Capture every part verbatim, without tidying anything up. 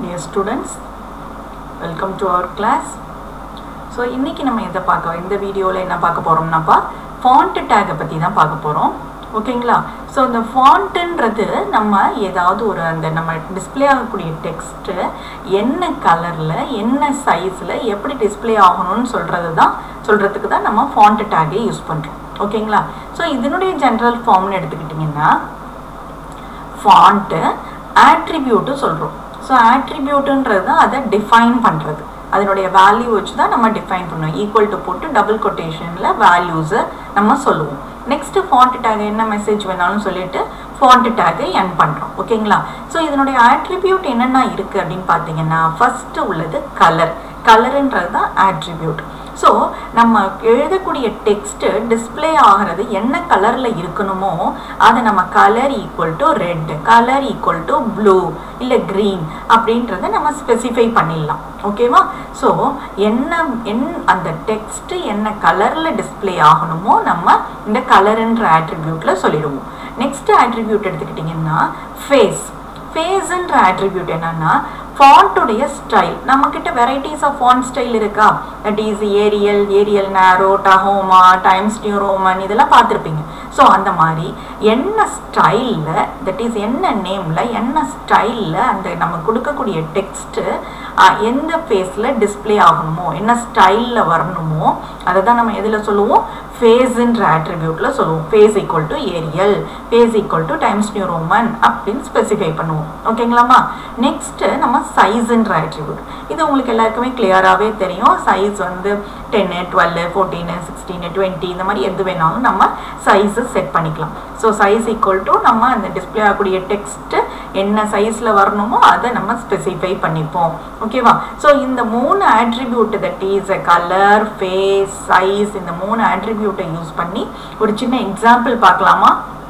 Dear students, welcome to our class. So இன்னைக்கு நம்ம எதை பார்க்க இந்த வீடியோல என்ன பார்க்க போறோம்னாப்பா font tag பத்தி தான் பார்க்க போறோம். ஓகேங்களா? சோ இந்த fontன்றது நம்ம ஏதாவது ஒரு அந்த நம்ம டிஸ்ப்ளே ஆகக்கூடிய டெக்ஸ்ட் என்ன கலர்ல என்ன சைஸ்ல எப்படி டிஸ்ப்ளே ஆகணும்னு சொல்றது தான் சொல்றதுக்கு தான் நம்ம font tag யூஸ் பண்றோம். ஓகேங்களா? சோ இதனுடைய ஜெனரல் ஃபார்ம்னு எடுத்துக்கிட்டீங்கன்னா font attribute சொல்றோம். So attribute ன்றது அதை டிஃபைன் பண்றது. அதனுடைய வேல்யூ வச்சு தான் நம்ம டிஃபைன் பண்ணுவோம். ஈக்குவல் டு போட்டு டபுள் கொட்டேஷன்ல வேல்யூஸ் நம்ம சொல்லுவோம். நெக்ஸ்ட் font tag என்ன மெசேஜ் வேணாலும் சொல்லிட்டு font tag எண்ட் பண்றோம். ஓகேங்களா? சோ இதனுடைய attribute என்னென்ன இருக்கு அப்படினு பாத்தீங்கன்னா ஃபர்ஸ்ட் உள்ளது கலர். கலர்ன்றது தான் attribute. So நம்ம எழுதக்கூடிய டெக்ஸ்ட் டிஸ்ப்ளே ஆகிறது என்ன கலர்ல இருக்கணுமோ அதை நம்ம colour equal to red, colour equal to blue இல்ல கிரீன் அப்படின்றத நம்ம ஸ்பெசிஃபை பண்ணிடலாம். ஓகேவா? ஸோ என்ன என் அந்த டெக்ஸ்ட் என்ன கலர்ல டிஸ்ப்ளே ஆகணுமோ நம்ம இந்த கலர்ன்ற ஆட்ரிபியூட்ல சொல்லிடுவோம். நெக்ஸ்ட் ஆட்ரிபியூட் எடுத்துக்கிட்டிங்கன்னா ஃபேஸ். ஃபேஸ்ன்ற ஆட்ரிபியூட் என்னன்னா font உடைய ஸ்டைல். நம்ம கிட்ட varieties of font style இருக்கா? that is Arial, Arial Narrow, Tahoma, Times New Roman இதெல்லாம் பார்த்திருப்பீங்க. சோ அந்த மாதிரி என்ன ஸ்டைல்ல that is என்ன நேம்ல என்ன ஸ்டைல்ல அந்த நம்ம கொடுக்கக்கூடிய டெக்ஸ்ட் எந்த ஃபேஸ்ல டிஸ்ப்ளே ஆகணுமோ என்ன ஸ்டைல்ல வரணுமோ அதை தான் நம்ம எதுல சொல்லுவோம்? ஃபேஸ்ன்ற ஆட்ரிபியூட்ல சொல்லுவோம். Face equal to Arial, face equal to Times New Roman அப்படின்னு ஸ்பெசிஃபை பண்ணுவோம். ஓகேங்களாமா? நெக்ஸ்ட் நம்ம சைஸ்ன்ற ஆட்ரிபியூட். இது உங்களுக்கு எல்லாருக்குமே கிளியராகவே தெரியும். சைஸ் வந்து டென்னு, டுவெல், ஃபோர்டீனு, சிக்ஸ்டீனு, டுவெண்ட்டி இந்த மாதிரி எது வேணாலும் நம்ம சைஸு செட் பண்ணிக்கலாம். ஸோ சைஸ் ஈக்குவல் டு நம்ம அந்த டிஸ்பிளே ஆகக்கூடிய டெக்ஸ்ட் என்ன சைஸ்ல வரணுமோ அதை நம்ம ஸ்பெசிஃபை பண்ணிப்போம். ஓகேவா? ஸோ இந்த மூணு attribute that is colour, face, size இந்த மூணு ஆட்ரிபியூட்டை யூஸ் பண்ணி ஒரு சின்ன எக்ஸாம்பிள் பார்க்கலாமா?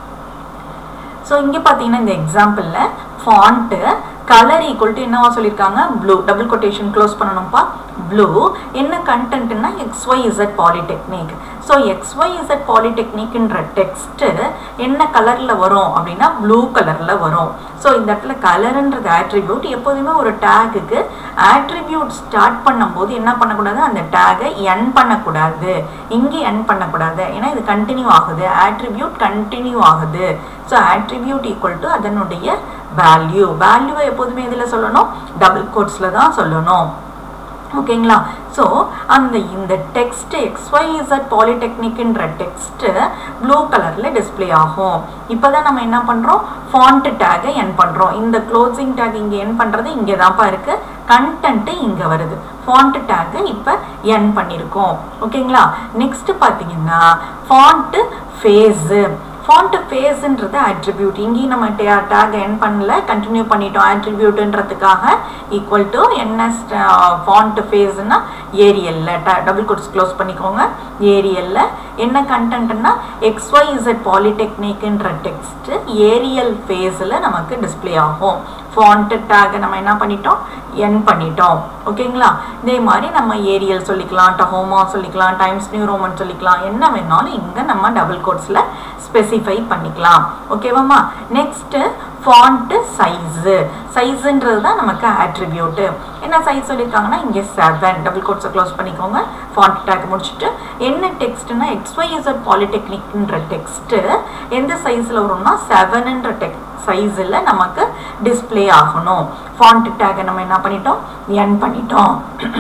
ஸோ இங்கே பார்த்தீங்கன்னா இந்த எக்ஸாம்பிளில் ஃபாண்ட்டு கலர் ஈக்குவல் டு என்னவா சொல்லியிருக்காங்க? ப்ளூ. டபுள் கொட்டேஷன் க்ளோஸ் பண்ணணும்ப்பா. ப்ளூ என்ன கண்டென்ட்னா X Y Z polytechnic. So X Y Z பாலிடெக்னிக்ன்ற டெக்ஸ்ட் என்ன கலரில் வரும் அப்படின்னா ப்ளூ கலரில் வரும். ஸோ இந்த இடத்துல கலருன்றது ஆட்ரிபியூட். எப்போதுமே ஒரு டேகுக்கு ஆட்ரிபியூட் ஸ்டார்ட் பண்ணும்போது என்ன பண்ணக்கூடாது? அந்த டேகை என் பண்ணக்கூடாது, இங்கே என் பண்ணக்கூடாது. ஏன்னா இது கண்டினியூ ஆகுது, ஆட்ரிபியூட் கண்டினியூ ஆகுது. ஸோ ஆட்ரிபியூட் ஈக்குவல் டு அதனுடைய வேல்யூ. வேல்யூவை எப்போதுமே இதில் சொல்லணும், டபுள் கோட்ஸில் தான் சொல்லணும். ஓகேங்களா? ஸோ அந்த இந்த டெக்ஸ்ட் எக்ஸ் ஒய் இசட் பாலிடெக்னிக்ன்ற டெக்ஸ்ட் ப்ளூ கலரில் டிஸ்பிளே ஆகும். இப்போ தான் நம்ம என்ன பண்ணுறோம்? ஃபாண்ட் டேகை என் பண்ணுறோம். இந்த க்ளோசிங் டேக் இங்கே என் பண்ணுறது இங்கே தான்ப்பா இருக்குது, கண்டென்ட்டு இங்கே வருது. ஃபாண்ட் டேகை இப்போ என் பண்ணியிருக்கோம். ஓகேங்களா? நெக்ஸ்ட் பார்த்தீங்கன்னா ஃபாண்ட் ஃபேஸு. ஃபாண்ட் ஃபேஸ்ன்றது ஆட்ரிபியூட். இங்கேயும் நம்ம டேக் என் பண்ணல, கண்டினியூ பண்ணிட்டோம் ஆட்ரிபியூட்ன்றதுக்காக. ஈக்குவல் டு என்ன ஃபாண்ட் ஃபேஸ்னா ஏரியல்ல டபுள் கோட்ஸ் க்ளோஸ் பண்ணிக்கோங்க. ஏரியல்ல என்ன கண்டென்ட்னா எக்ஸ் ஒய் இசட் பாலிடெக்னிக்ன்ற டெக்ஸ்ட் ஏரியல் ஃபேஸில் நமக்கு டிஸ்பிளே ஆகும். ஃபாண்ட் டேக் நம்ம என்ன பண்ணிட்டோம்? என் பண்ணிட்டோம். ஓகேங்களா? இதே மாதிரி நம்ம ஏரியல் சொல்லிக்கலாம், டஹோமா சொல்லிக்கலாம், டைம்ஸ் நியூ ரோமன் சொல்லிக்கலாம். என்ன வேணாலும் இங்கே நம்ம டபுள் கோட்ஸில் ஸ்பெசிஃபை பண்ணிக்கலாம். ஓகேவாம்மா? Next font size. சைஸுன்றது தான் நமக்கு ஆட்ரிபியூட்டு. என்ன சைஸ் சொல்லியிருக்காங்கன்னா இங்கே செவன். டபுள் கோட்ஸை க்ளோஸ் பண்ணிக்கோங்க. ஃபாண்ட் டேக் முடிச்சுட்டு என்ன டெக்ஸ்ட்னா எக்ஸ் ஒய் இசட் பாலிடெக்னிக்ன்ற டெக்ஸ்ட்டு எந்த சைஸில் வரும்னா செவனுன்ற டெக் சைஸில் நமக்கு டிஸ்பிளே ஆகணும். ஃபாண்ட் டேக்கை நம்ம என்ன பண்ணிட்டோம்? என் பண்ணிட்டோம்.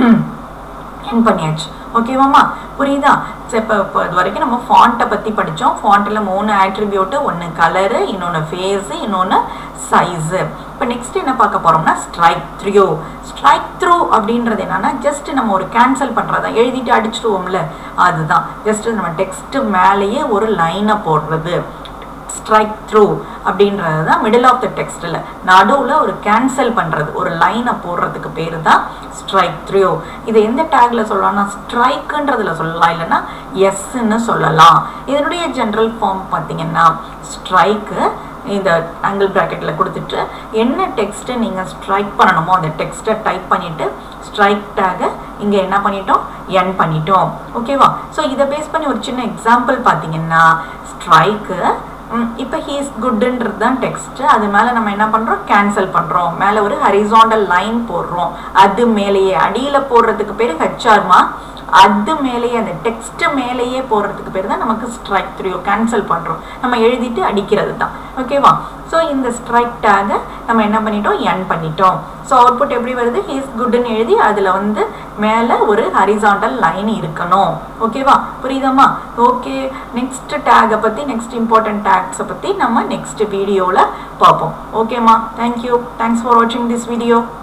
என் பண்ணியாச்சு. ஓகேவாம்மா? புரியுதா? இப்போ இப்போ இது வரைக்கும் நம்ம ஃபாண்ட்டை பற்றி படித்தோம். ஃபாண்ட்டில் மூணு ஆட்ரிபியூட்டு, ஒன்று கலரு, இன்னொன்று ஃபேஸு, இன்னொன்று சைஸு. இப்போ நெக்ஸ்ட் என்ன பார்க்க போகிறோம்னா ஸ்ட்ரைக் த்ரூ. ஸ்ட்ரைக் த்ரூ அப்படின்றது என்னன்னா ஜஸ்ட் நம்ம ஒரு கேன்சல் பண்ணுறதா, எழுதிட்டு அடிச்சுடுவோம்ல அதுதான். ஜஸ்ட் நம்ம டெக்ஸ்ட் மேலேயே ஒரு லைனை போடுறது. ஸ்ட்ரைக் த்ரூ அப்படின்றது தான் மிடில் ஆஃப் த டெக்ஸ்டில் நடுவில் ஒரு கேன்சல் பண்ணுறது, ஒரு லைனை போடுறதுக்கு பேர் தான் ஸ்ட்ரைக் த்ரூ. இதை எந்த டேக்ல சொல்லலாம்னா ஸ்ட்ரைக்குன்றதுல சொல்லலாம், இல்லைன்னா எஸ்ன்னு சொல்லலாம். இதனுடைய ஜென்ரல் ஃபார்ம் பார்த்தீங்கன்னா ஸ்ட்ரைக்கு இந்த ஆங்கிள் ப்ராக்கெட்டில் கொடுத்துட்டு என்ன டெக்ஸ்ட்டை நீங்கள் ஸ்ட்ரைக் பண்ணணுமோ அந்த டெக்ஸ்ட்டை டைப் பண்ணிவிட்டு ஸ்ட்ரைக் டேகை இங்கே என்ன பண்ணிட்டோம்? என் பண்ணிட்டோம். ஓகேவா? ஸோ இதை பேஸ் பண்ணி ஒரு சின்ன எக்ஸாம்பிள் பார்த்தீங்கன்னா ஸ்ட்ரைக்கு இப்போ he is goodன்றது தான் டெக்ஸ்ட். அது மேலே நம்ம என்ன பண்ணுறோம், கேன்சல் பண்ணுறோம். மேலே ஒரு ஹரிசாண்டல் லைன் போடுறோம். அது மேலேயே அடியில் போடுறதுக்கு பேர் ஹெச்ஆர்மா, அது மேலேயே அந்த டெக்ஸ்ட் மேலேயே போடுறதுக்கு பேர் தான் நமக்கு ஸ்ட்ரைக் த்ரூ. கேன்சல் பண்ணுறோம், நம்ம எழுதிட்டு அடிக்கிறது தான். ஓகேவா? ஸோ இந்த ஸ்ட்ரைக் டேகை நம்ம என்ன பண்ணிட்டோம், என் பண்ணிட்டோம். ஸோ அவுட்புட் எப்படி வருது, he is goodன்னு எழுதி அதில் வந்து மேலே ஒரு ஹரிசாண்டல் லைன் இருக்கணும். ஓகேவா? புரியுதாம்மா? ஓகே, நெக்ஸ்ட் டேகை பற்றி, நெக்ஸ்ட் இம்பார்ட்டன்ட் டேக்ஸை பற்றி நம்ம நெக்ஸ்ட் வீடியோவில் பார்ப்போம். ஓகேம்மா, தேங்க்யூ. தேங்க்ஸ் ஃபார் வாட்சிங் திஸ் வீடியோ.